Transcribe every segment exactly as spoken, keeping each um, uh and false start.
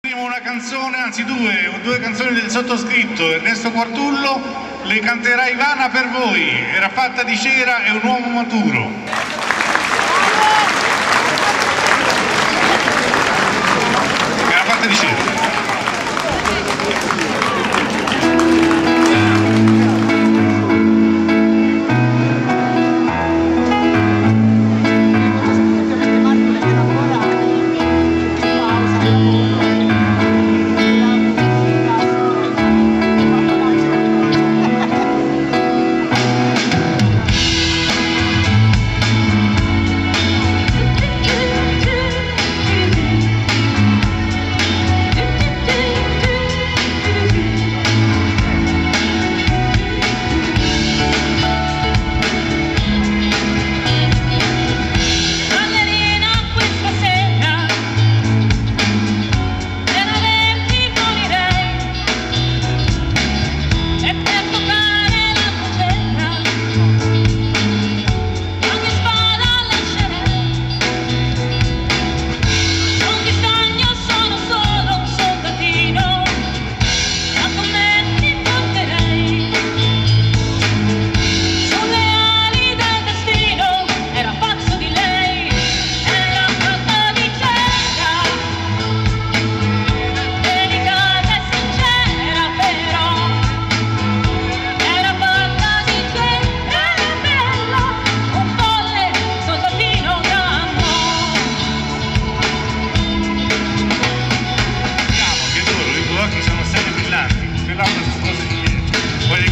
Una canzone, anzi due, due canzoni del sottoscritto, Ernesto Quartullo, le canterà Ivana per voi, era fatta di cera e un uomo maturo. Era fatta di cera.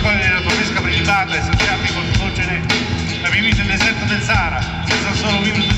E soffiarmi col dolce netto, la mia vita nel deserto del Sahara, senza solo minuto